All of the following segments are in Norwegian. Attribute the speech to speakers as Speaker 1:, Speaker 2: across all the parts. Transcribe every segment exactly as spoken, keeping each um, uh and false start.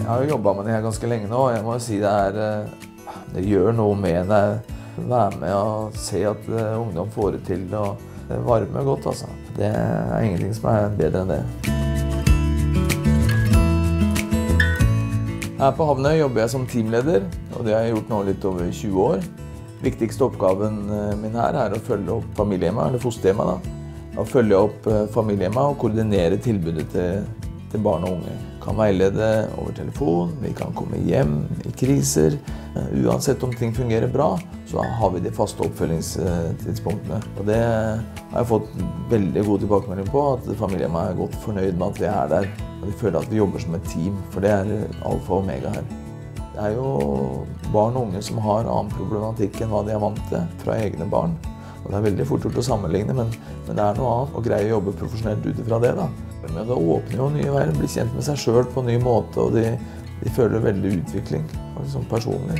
Speaker 1: Jeg har jo jobbet med det her ganske lenge nå, og jeg må si det er, det gjør noe med deg. Være med og se at ungdom får det til, og det varmer godt, altså. Det er ingenting som er bedre enn det. Her på Havnøy jobber jeg som teamleder, og det har jeg gjort nå litt over tjue år. Viktigste oppgaven min her er å følge opp familiehjemmet, eller fosterhjemmet da. Å følge opp familiehjemmet og koordinere tilbudet til, til barn og unge. Kan veilede over telefon, vi kan komme hjem i kriser. Uansett om ting fungerer bra, så har vi de faste oppfølgingstidspunktene. Og det har jeg fått veldig god tilbakemelding på, at familiehjemmet er godt fornøyd med at vi er der. Og de føler at vi jobber som et team, for det er alfa og omega her. Det er jo barn og unge som har annen problematikk enn hva de er vant til fra egne barn. Og det er veldig fort gjort å sammenligne, men, men det er noe annet å greie å jobbe profesjonelt ut fra det da. Men det åpner jo nye veier, blir kjent med seg selv på en ny måte, og de, de føler veldig utvikling, liksom personlig.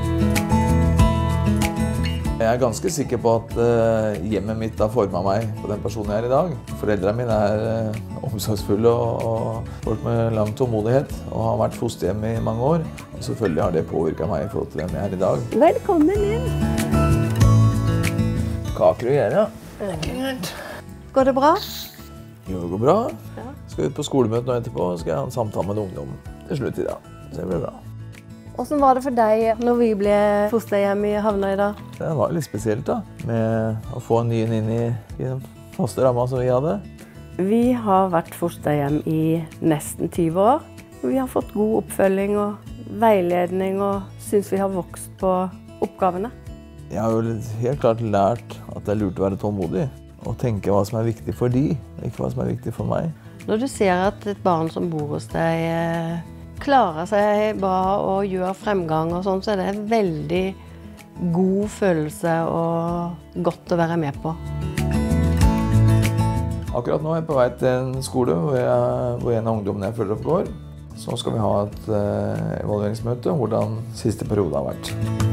Speaker 1: Jeg er ganske sikker på at uh, hjemmet mitt har formet meg på den personen jeg er i dag. Foreldrene mine er uh, omsorgsfulle og, og folk med lang tålmodighet, og har vært fosterhjem i mange år. Og selvfølgelig har det påvirket meg i forhold til hvem jeg er i dag.
Speaker 2: Velkommen inn!
Speaker 1: Kaker og gjøre, ja. Det er ikke greit.
Speaker 2: Går det bra?
Speaker 1: Jo, det går bra. Ja. Skal ut på skolemøte nå etterpå, og skal jeg ha en samtale med ungdom til slutt i dag. Så det blir bra.
Speaker 2: Hvordan var det for deg når vi ble fosterhjem i Havnøy da?
Speaker 1: Det var litt spesielt da, med å få en ny inn i, i den faste rammen som vi hadde.
Speaker 2: Vi har vært fosterhjem i nesten tyve år. Vi har fått god oppfølging og veiledning, og synes vi har vokst på oppgavene.
Speaker 1: Jeg har jo helt klart lært at det er lurt å være tålmodig, og tenke hva som er viktig for de, ikke hva som er viktig for meg.
Speaker 2: Når du ser at et barn som bor hos deg klarer seg bra og gjør fremgang og sånn, så er det en veldig god følelse og godt å være med på.
Speaker 1: Akkurat nå er jeg på vei til en skole hvor, jeg, hvor en av ungdommene jeg følger opp går. Så skal vi ha et uh, evalueringsmøte om hvordan siste periode har vært.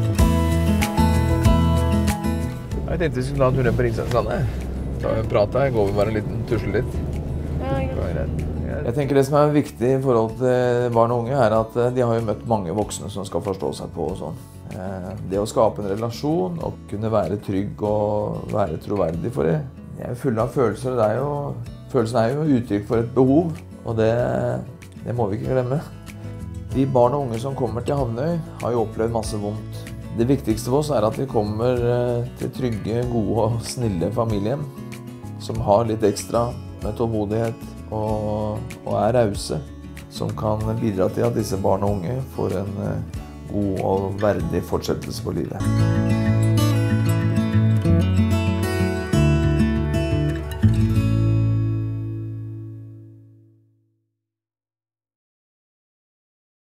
Speaker 1: Jeg tenkte vi skulle la en tur ned på Ringsakslandet. Da vi pratet, går vi bare en liten tusle litt. Ja, ja. Jeg tenker det som er viktig i forhold til barn og unge er at de har jo møtt mange voksne som skal forstå seg på og sånn. Det å skape en relasjon og kunne være trygg og være troverdig for det. Jeg er full av følelser, og det er jo, følelsen er jo uttrykk for et behov, og det, det må vi ikke glemme. De barn og unge som kommer til Havnøy har jo opplevd masse vondt. Det viktigste for oss er at vi kommer til trygge, gode og snille familiehjem som har litt ekstra med tålmodighet og, og er rause, som kan bidra til at disse barn og unge får en god og verdig fortsettelse på livet.